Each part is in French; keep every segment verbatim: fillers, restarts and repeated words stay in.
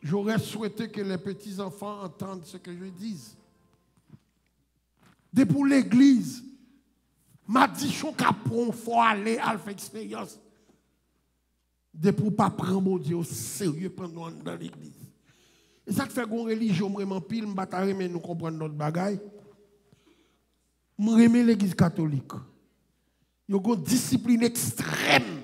J'aurais souhaité que les petits-enfants entendent ce que je dis. Dès pour l'église, m'a dit qu'on capon, faut aller à faire expérience. Dès pour pas prendre mon Dieu au sérieux pendant dans l'église. Et ça fait qu'on religion vraiment pile, m'bata mais nous comprendre notre bagaille. M'aimer l'église catholique. Il y a une discipline extrême.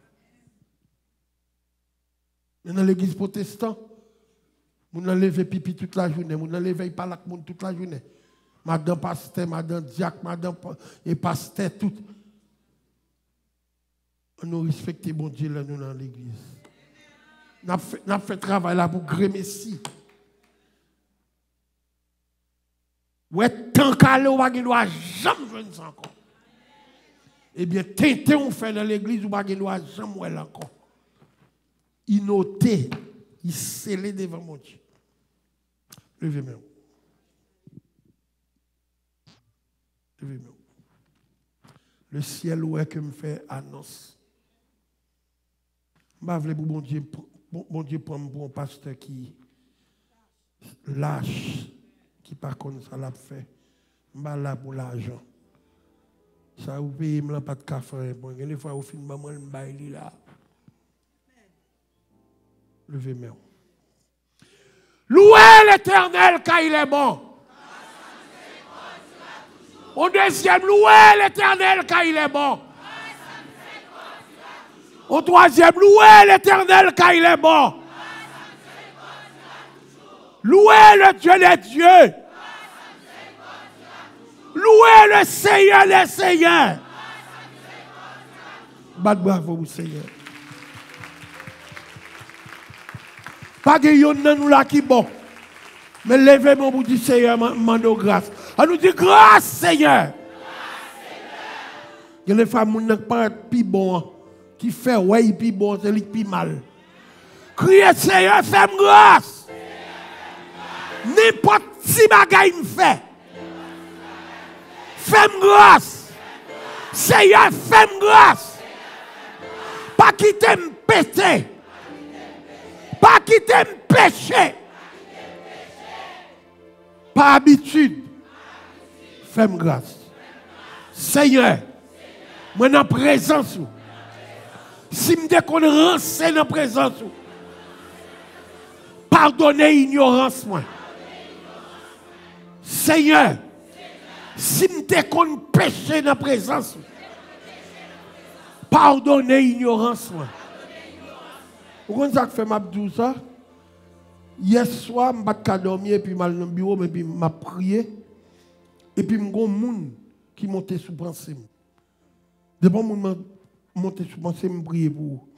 Mais dans l'église protestante, on a levé pipi toute la journée, on a levé pas la monde toute la journée. Madame pasteur, madame diacre, madame et pasteur, tout. On nous respecte bon Dieu là nous dans l'église. On a fait, on fait travail là pour grémer si. Ouais, tant qu'à l'eau, on va jamais jouer ça encore. Eh bien, tenter on fait dans l'église, on va jamais jouer encore. Il notait, il scellait devant mon Dieu. Levez-moi. Levez-moi. Le ciel où est que me fait annonce. Je veux pour mon Dieu, mon Dieu prendre pour un pasteur qui lâche, qui par contre ça l'a fait. Je suis là pour l'argent. Ça vous payez pas de café. Bon, des fois au fin de maman, je suis là. Levez-moi. Louez l'Éternel car il est bon. Au deuxième, louez l'Éternel car il est bon. Au troisième, louez l'Éternel car il est bon. Louez le Dieu des dieux. Louez le Seigneur des seigneurs. Bat bravo, Seigneur. Pas que yon nan nous là qui bon. Mais levez-moi pour dire Seigneur, mando grâce. On nous dit grâce Seigneur. Il y a les femmes qui ne pas plus bon, qui fait ouais plus bon, c'est lui plus mal. Criez Seigneur, fais-moi grâce. N'importe si bagaille me fait. Fais-moi grâce. Seigneur, fais-moi grâce. Pas quitter me péter. Pas quitter me pécher. Par habitude. Fais-moi grâce. Seigneur, moi dans la présence. Si je me qu'on rance dans la présence. Pardonnez l'ignorance. Moi. Seigneur, si je me qu'on péché dans la présence. Pardonnez l'ignorance. Vous comprenez ça que fait ma douce ça? Hier soir, je ne pas dormir et puis je suis dans le bureau, mais puis je prié. Et puis, je suis un monde qui monte sous pensée. D'abord, je monte sous pensée, je prie pour vous.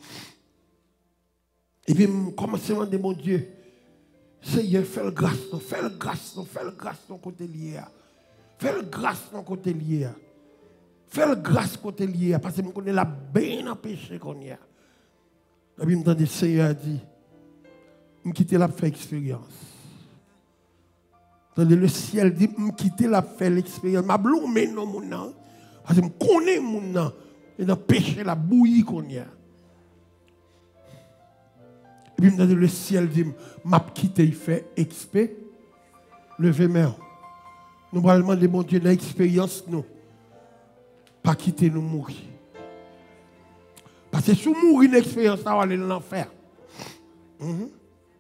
Et puis, je commence à demander, mon Dieu, Seigneur, fais le grâce, fais le grâce, fais le grâce dans côté lié. Fais le grâce dans côté lié. Fais le grâce côté lié. Parce que je connais la bien péché qu'on y a. Et puis, je me dis, Seigneur dit, je quitte la faire expérience. Le ciel dit, je quitte la faire l'expérience. Je bloumé non mon nom. Parce que je connais mon nom. Et dans le péché, la bouillie qu'on y a. Et puis, le ciel dit, je quitte, il fait expé. Levez-moi. Nous allons demander, mon Dieu, dans l'expérience, nous. Pas quitter nous mourir. Parce que si nous mourons une expérience, ça va aller dans l'enfer. Mm-hmm.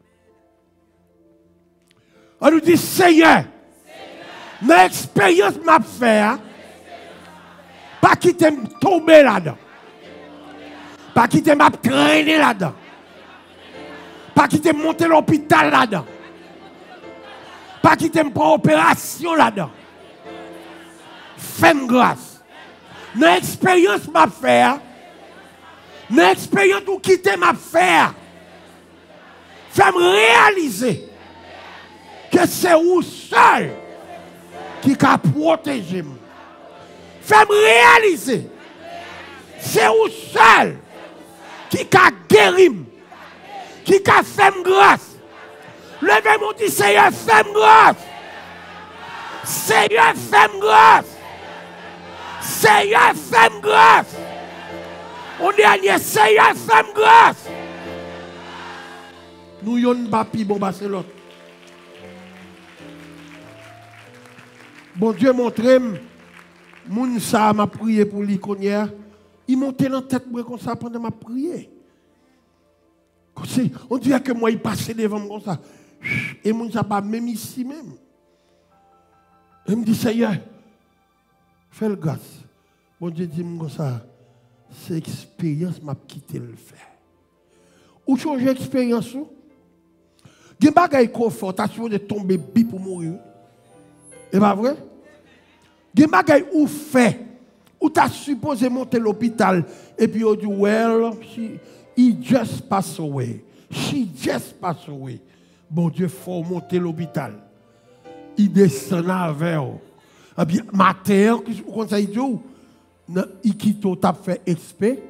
On nous dit, Seigneur, dans l'expérience que je fais, pas quitter me tomber là-dedans. Pas quitter me traîner là-dedans. Pas quitter me monter l'hôpital là-dedans. Pas quitter me prendre opération là-dedans. Fais-moi grâce. Dans l'expérience que je fais, dans l'expérience où quitter ma faire, fais-moi réaliser que c'est vous seul qui a protégé. Fais-moi réaliser, c'est vous seul qui a guéri, qui a fait grâce. Levez-moi dit Seigneur, fais-moi grâce. Seigneur, fais-moi grâce. Seigneur, fais-moi grâce. Au dernier, Seigneur, fais-moi grâce. Nous yon papi bon bah c'est l'autre. Bon Dieu montre-moi, moun sa m'a prié pour l'iconière, il montait dans la tête comme ça pendant ma prière. On dirait que moi il passait devant moi comme ça. Et moun sa pas même ici même. Il me dit Seigneur, fais le grâce. Bon Dieu dit comme ça, c'est expérience m'a quitté le faire. Ou changer expérience ou? Gen bagay confort, t'as supposé tomber bi pour mourir. Et pas vrai? Gen bagay ou fait, ou t'as supposé monter l'hôpital et puis on dit well, she, he just passed away. She just passed away. Bon Dieu, faut monter l'hôpital. Il descend avec eux. Et puis matin, comme ça il dit où? Il quitte au tap fait expé.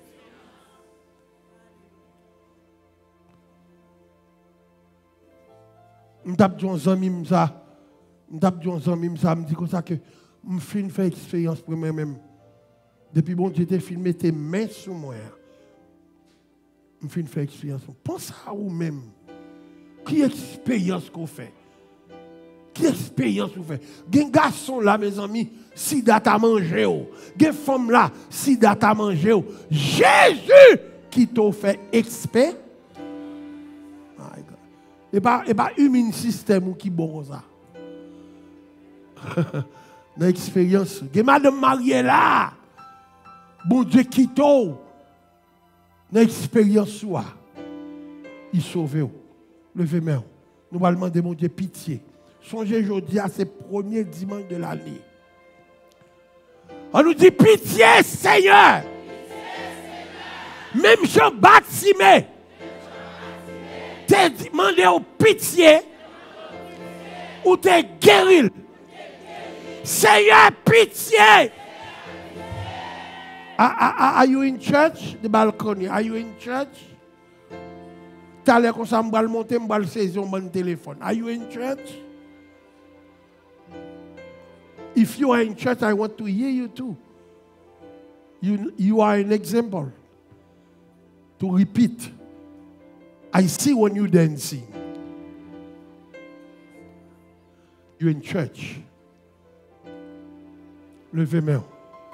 Je tape dit un ami ça. Je tape dit un ami ça me dit comme ça que je fais une expérience pour moi-même. Depuis bon Dieu t'ai filmé tes mains sur moi. Je fais une expérience. Pense à vous-même. Qui expérience qu'on fait? Qui expérience qu'on fait? Gen garçon là mes amis, si date à manger. Gen femme là, si date à manger. Jésus qui t'a fait expert. Et pas et pas humain système qui bon ça. Dans l'expérience, que madame mariée là. Bon Dieu qui t'a dans l'expérience soit. Il sauve. Levez main. Nous allons demander mon Dieu pitié. Songez aujourd'hui à ce premier dimanche de l'année. On nous dit pitié Seigneur. Même Jean Baptiste t'es demandé au pitié ou t'es guéri. Seigneur, pitié. Are you in church? The balcony. Are you in church? T'as l'air comme ça, je vais monter, je vais saisir mon téléphone. Are you in church? If you are in church, I want to hear you too. You, you are an example. To repeat. I see when you dancing. You're in church. Levez main.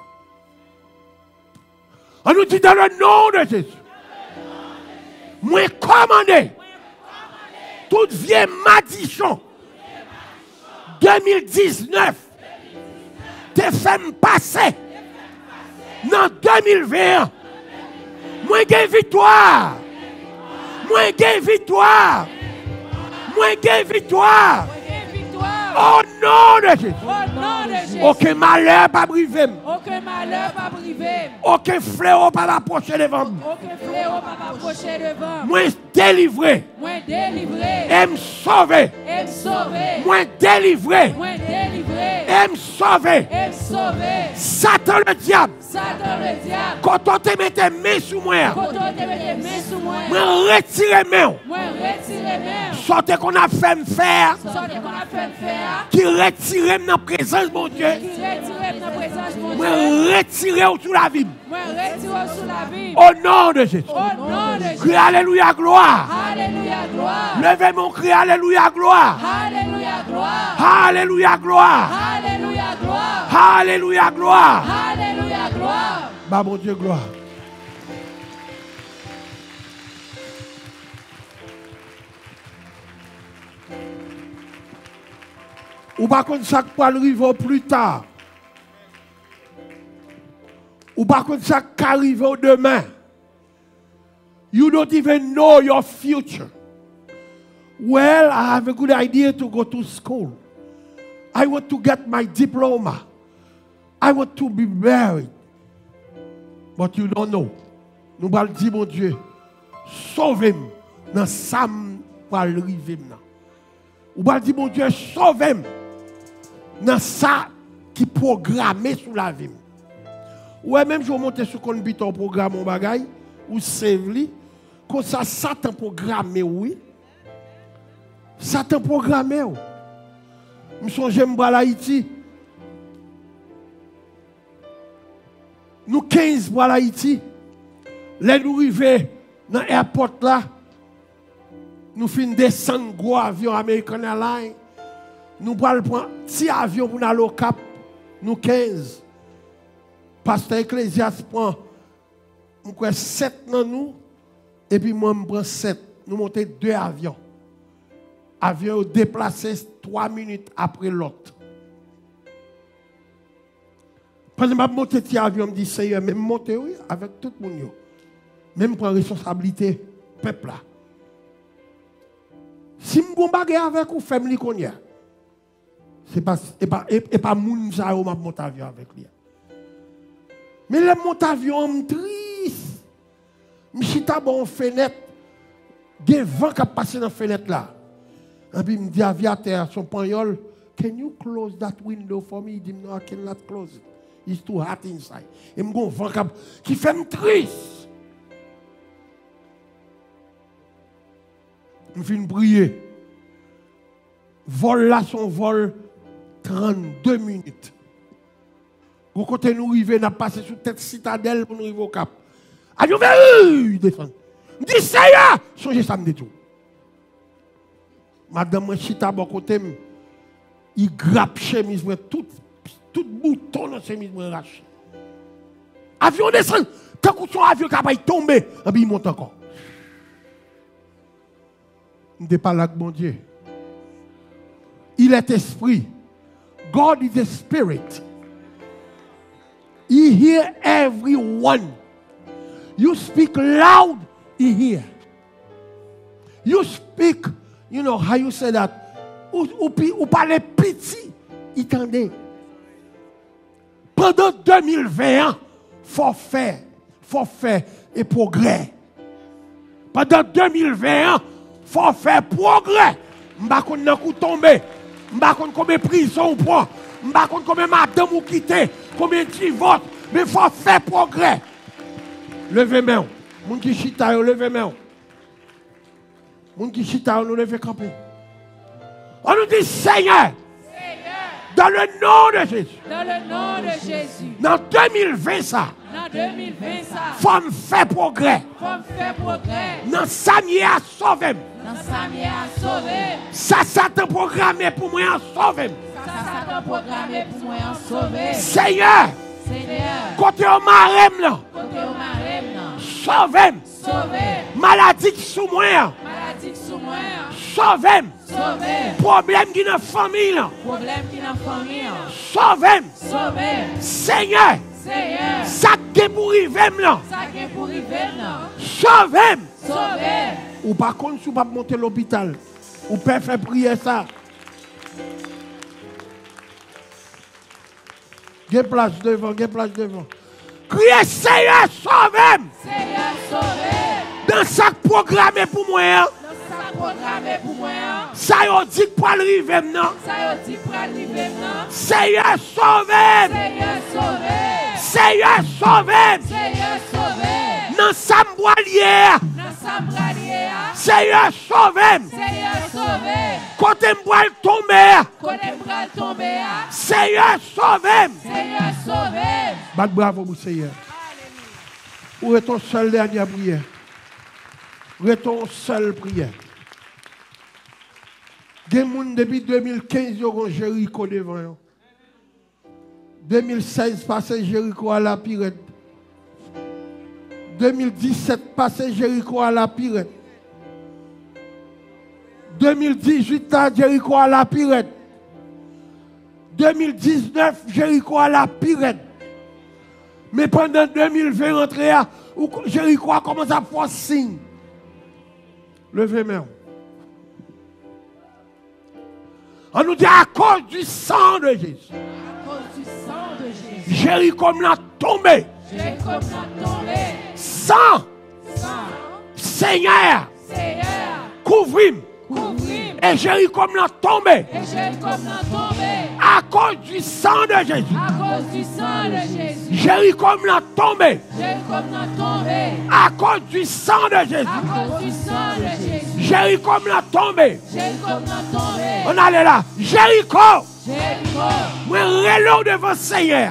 On nous dit dans le nom de Jésus. Moi commandé. Toute vieille malédiction. deux mille dix-neuf. Te fait me passer. Dans deux mille vingt. Moi j'ai victoire. Moi j'ai victoire. Moi j'ai victoire. Au nom de Jésus. Au nom de Jésus. Aucun malheur pas privé. Aucun malheur pas privé. Aucun fléau pas approcher devant moi. Aucun fléau pas approcher devant. Moi délivré. Moi délivré. Et me sauver. Et me sauver. Moi délivré. Moi délivré. Et me sauver. Et me sauver. Satan le diable. Satan le diable. Quand on te mette main sur moi. Quand on te mette main sur moi. Moi retire main. Moi retire main. Sortez qu'on a fait me faire. Sortez qu'on a fait me faire. Qui retire dans la présence mon Dieu. Qui retire dans la présence mon Dieu. Moi retire sous la vie. Moi retire sous la vie. Au nom de Jésus. Au nom de Jésus. Crie alléluia gloire. Alléluia gloire. Levez mon cri alléluia gloire. Alléluia gloire. Alléluia gloire. Alléluia gloire. Alléluia gloire. Alléluia gloire. Bah mon Dieu gloire. Ou pas contre ça qui peut arriver plus tard. Ou pas contre ça qui arrive demain. You don't even know your future. Well, I have a good idea to go to school. I want to get my diploma. I want to be married. But you don't know. Nous allons dire, mon Dieu, sauve-moi dans ça pour arriver. Ou allons dire, mon Dieu, sauve-moi dans ça qui est programmé sous la vie. Ou même je monte sur le computer programme mon bagage ou save li comme ça Satan programmé oui. Satan programmé. Je songe m'bral Haïti. Nous quinze pour Haïti. Là nous arrivons dans l'aéroport là. nous finissons descendre gros avion American Airlines. Nous prenons un petit avion pour aller au Cap. Nous quinze. Pasteur Ecclésias prend sept dans nous. Et puis moi, je prends sept. Nous montons deux avions. Avion déplacé trois minutes après l'autre. Quand je monte petit avion, je me dis, Seigneur, même monter oui, avec tout le monde. Même prendre responsabilité, peuple là. Si je me bats avec vous, fais-moi qu'on y a. Ce n'est pas, et pas, et pas moun ça ou m'a monter avion avec lui. Mais le monte avion, je suis triste. Je suis bon fenêtre. Il y a vent qui passe dans la fenêtre là. Et puis, il me dit, aviateur, son pagnol, can you close that window for me? Il dit, no, I cannot close it. It's too hot inside. Et je me vent qui fait me triste. Je finis prier. Vol là, son vol trente-deux minutes. Au côté nous arrivons, nous avons passé sous tête citadelle pour nous arriver au Cap. Avion veut descendre. Je dis, Seigneur, songez ça me tout. Madame Chita, bon côté, il grappe chemise, tout, tout bouton dans chemise, rache. Avion descend. Quand son avion capable de tomber, et puis il monte encore. Je ne pas là avec mon Dieu. Il est esprit. God is a spirit. He hears everyone. You speak loud, he hears. You speak, you know how you say that. Ou, ou, ou parler petit, il tendait. Pendant deux mille vingt ans, il faut faire, faut faire et progrès. Pendant deux mille vingt ans, il faut faire progrès. Je ne sais pas si tomber. Je ne sais pas combien de prison on prend. Je ne sais pas combien de madame ou quitter. Combien de divorces. Mais il faut faire progrès. Levez main. Moun qui chita yo, levez main. Moun qui chita yo, nous levez camper. On nous dit Seigneur. Dans le nom de Jésus. Dans le nom de Jésus. Dans deux mille vingt ça. Dans deux mille vingt ça. Faut me faire progrès. Faut me faire progrès. Dans ça m'y a sauvé. Dans ça m'y a sauvé. Ça ça t'a programmé pour moi en sauver. Ça ça t'a programmé pour moi en sauver. Seigneur. Seigneur. Côté au marem là. Côté au marem là. Sauvé. Sauvé. Maladie qui sous moi. Maladie qui sous moi. Sauvé. Sauvé. Problème qui dans la famille là. Problème qui dans la famille. Sauvé. Sauvé. Seigneur. Seigneur. Ça qui pour arriver là. Ça qui pour arriver là. Sauvé. Sauvé. Ou par contre, si vous ne pouvez pas monter à l'hôpital, vous pouvez faire prier ça. Il y a place devant, il y a place devant. Criez Seigneur, sauve-moi. Seigneur, sauve. Dans ça programmé pour moi. Dans ça programmé pour moi. Ça y est dit pour arriver non. Ça y est dit pour arriver non. Seigneur, sauve-moi. Seigneur, sauve. Seigneur, sauve-moi. Seigneur, sauve. Dans ça m'boilière. Dans ça m'boilière. Seigneur, sauve-moi. Seigneur, sauve. Côté m'boile tomber. Côté m'boile tomber. Seigneur, sauve-moi. Seigneur, sauve. Bat bravo pour Seigneur. Où est ton seul dernière prière? Où est ton seul prière? Des gens depuis deux mille quinze, ils ont Jéricho devant eux. deux mille seize, passé Jéricho à la Pirette. deux mille dix-sept, passé Jéricho à la Pirette. deux mille dix-huit, Jéricho à la Pirette. deux mille dix-neuf, Jéricho à la Pirette. Mais pendant deux mille vingt, rentré à Jéricho a commencé à faire signe. Levez main. On nous dit à cause du sang de Jésus. À cause du sang de Jésus. Jéricho l'a tombé. Jéricho l'a tombé. Sang. Sang. Seigneur. Seigneur. Couvre-moi. Couvre-moi. Et Jéricho l'a tombé. Et Jéricho l'a tombé. À cause du sang de Jésus. À cause du sang de Jésus. Jéricho l'a tombé. Jéricho l'a tombé. À cause du sang de Jésus. À cause du sang de Jésus. Jéricho l'a tombé. Jéricho l'a tombé. On allait là. Jéricho. Jéricho. Moi, relou devant le Seigneur.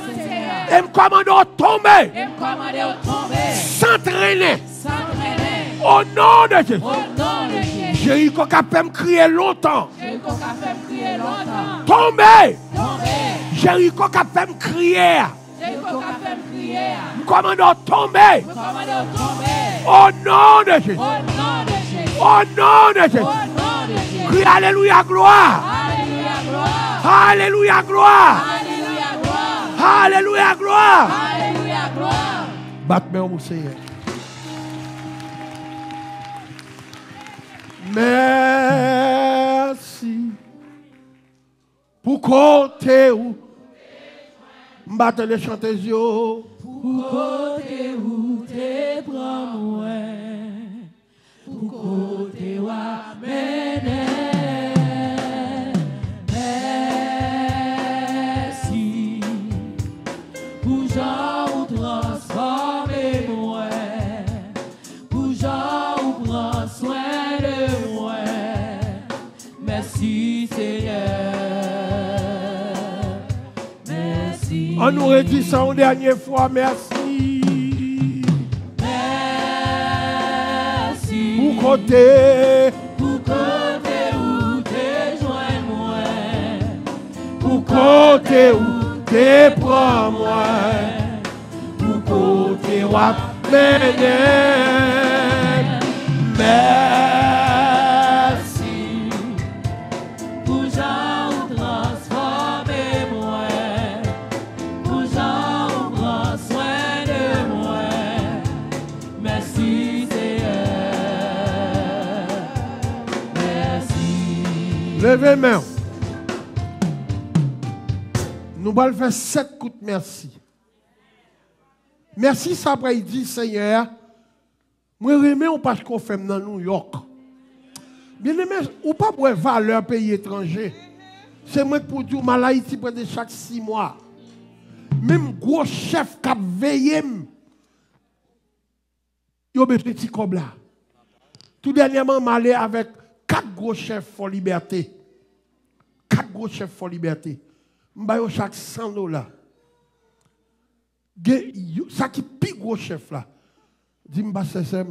Et me commande de tomber. Et me commande de tomber. S'entraîner. S'entraîner. Au nom de Jésus. Au nom de Jésus. Jéricho qui a fait me crier longtemps. Jéricho qui a fait me crier longtemps. Tombez. Tombez. Jéricho qui a fait me crier. Jéricho qui a fait me crier. Commandant tomber. Commandant tomber. Au nom de Jésus. Au nom de Jésus. Au nom de Jésus. Au nom de Jésus. Crie Alléluia gloire. Alléluia gloire. Alléluia gloire. Alléluia gloire. Alléluia gloire. Alléluia gloire. Batte-moi au Seigneur. Merci pour côté où m'batte les chanter yo. Pour côté où t'es prends moi, pour côté où amène. Merci pour Jean ou transformer moi, pour Jean ou prend soin de moi. Merci Seigneur, merci. On nous redit ça une dernière fois, merci. Merci. Pour côté, Pour côté où t'es joint moi, pour côté où t'es prends moi, pour côté où m'aider. Merci. pour Jean transformer moi, pour Jean prend soin de moi. Merci Seigneur, merci. Levez main. Nous allons faire sept coups de merci. Merci, ça après il dit, Seigneur, moi remets ou parce qu'on fait dans New York. Bien aimé, ou pas pour valeur pays étranger. C'est moi pour dire, mal Haïti près de chaque six mois. Même gros chef qui a veillé, il y a des petits comme là. Tout dernièrement, je suis allé avec quatre gros chefs pour liberté. Quatre gros chefs pour liberté. Je vais chaque cent dollars. Ça qui est le plus gros chef là. Dis-moi, c'est ça.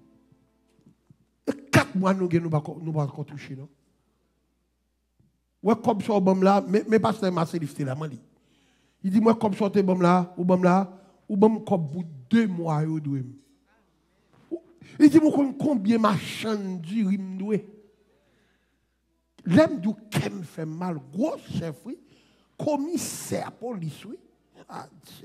Quatre mois, nous ne pouvons pas toucher. Ouais, comme ça, bon là, mais pas c'est ma célifté là, dit. Il dit, moi, comme ça, t'es bon là, ou bon là, ou bon comme pour deux mois, yo doué. Il dit, moi, combien ma chaîne du rim doué. L'aime du kem fait mal, gros chef, oui, commissaire police, oui. Ah,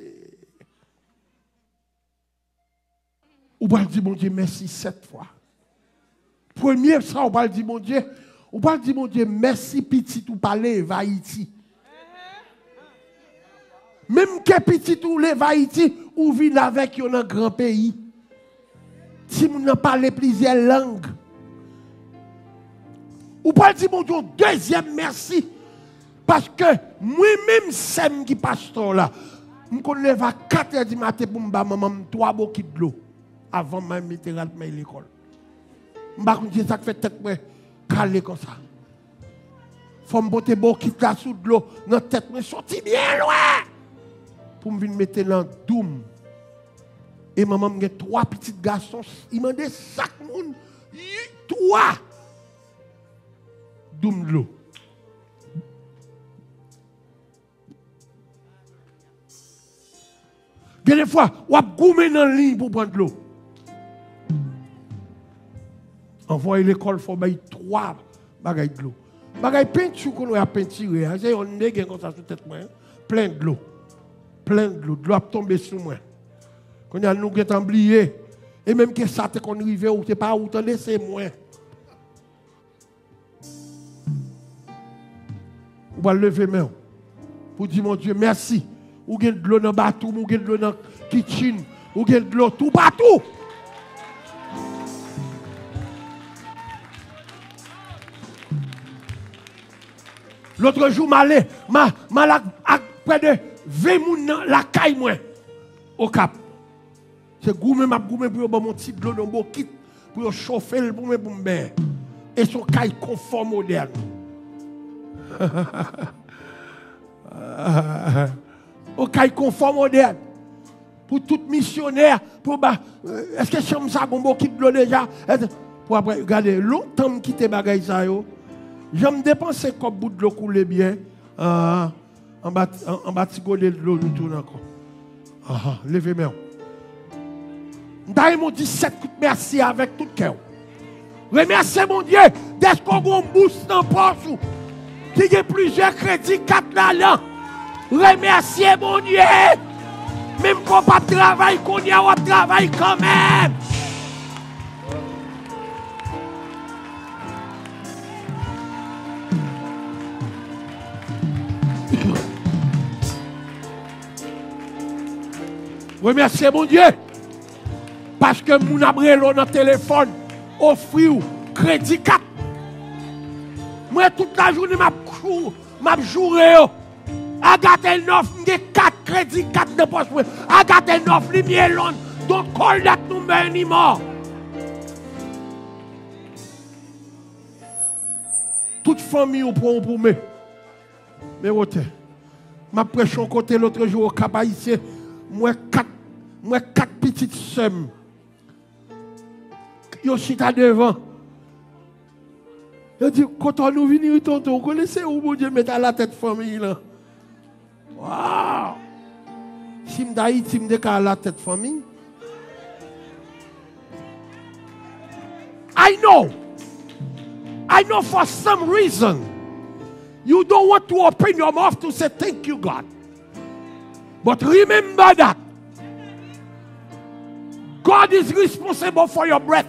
ou va dire, mon Dieu, merci sept fois. Premier, ça, on va dire, mon Dieu, on va dire, mon Dieu, merci, petit, ou parler, va Haïti. Même que petit ou les Haïti, ou vit avec un grand pays. Si vous n'en parlez plusieurs langues. Ou pas dire, mon Dieu, deuxième merci. Parce que moi-même, c'est moi qui pasteur là. Je me lève à quatre heures du matin pour me battre maman trois bouquets de l'eau. Avant même de mettre à l'école. Je ne sais pas ça fait tête moi calé comme ça. Faut me botter bouquet là sous de l'eau. Dans la tête, je sorti bien loin. Pour me venir mettre dans le doum. Et maman m'a trois petits garçons. Il m'a dit chaque monde. Trois. Doum de l'eau. Des fois, on a goumé dans la ligne pour prendre de l'eau. Envoyer l'école, il faut mettre trois bagailles de l'eau. Bagailles peinture qu'on a peinturé. C'est un nègre comme ça sur tête moi. Plein de l'eau. Plein de l'eau. De l'eau a tombé sur moi. Quand il y a nous qui est oublié. Et même que ça te qu'on arrive ou c'est pas où t'en laisser moi. On va lever main. Pour dire mon Dieu merci. Ou gen de l'eau dans le bateau, ou gen de l'eau dans la kitchen, ou gen de l'eau tout partout. L'autre jour, je suis allé à près de vingt personnes dans la caille au Cap. C'est gourmet, ma gourmet pour mon petit de l'eau dans mon kit, pour chauffer pour me pour me et son caille conforme moderne. Au caille conforme moderne. pour tout missionnaire, pour bah, euh, est-ce que je ça bon qui de l'eau déjà? Pour après, regardez, longtemps que quitter bagay ça yo, j'aime dépenser comme bout de l'eau couler bien, euh, en bas, en, en bas de l'eau nous tourne encore. Ah, levez-moi. D'ailleurs, mon dix-sept coups de merci avec tout cœur. Remerciez mon Dieu d'être qu'on a un boost dans le poche. Qui a plusieurs crédits, quatre là. Remerciez mon Dieu. Même qu'on pas de travail, qu'on y a un travail quand même. Remerciez mon Dieu. Parce que mon abrelo dans le téléphone offre crédit quatre. Moi, toute la journée, je joué. Agathe neuf, j'ai quatre crédits, quatre de poche. Agathe neuf, lumière longue. Don't call that number anymore. Toute famille, on prend pour moi. Mais vote. Je prêche un côté l'autre jour au Cap Haïtien. Moi, quatre, moi, quatre petites sœurs. Yo chita devant. Je dis, quand on nous vient, tonton, vous connaissez où mon Dieu met à la tête famille là? Waouh! Si je d'Haïti, je me à la tête famille. I know. I know for some reason. You don't want to open your mouth to say thank you, God. But remember that God is responsible for your breath.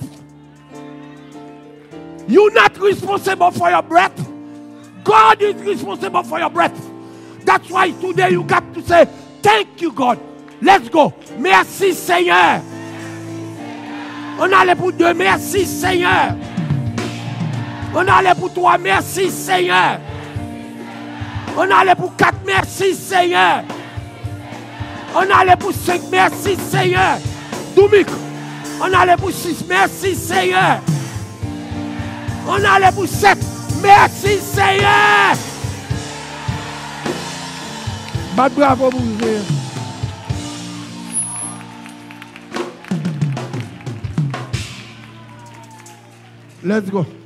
You're not responsible for your breath. God is responsible for your breath. That's why today you got to say, thank you, God. Let's go. Merci, Seigneur. On allait pour deux. Merci, Seigneur. On allait pour trois. Merci, Seigneur. On allait pour quatre. Merci, Seigneur. On allait pour cinq. Merci, Seigneur. Doumik. On allait pour six. Merci, Seigneur. On allait pour sept. Merci, Seigneur. Bah, bravo, vous. Let's go.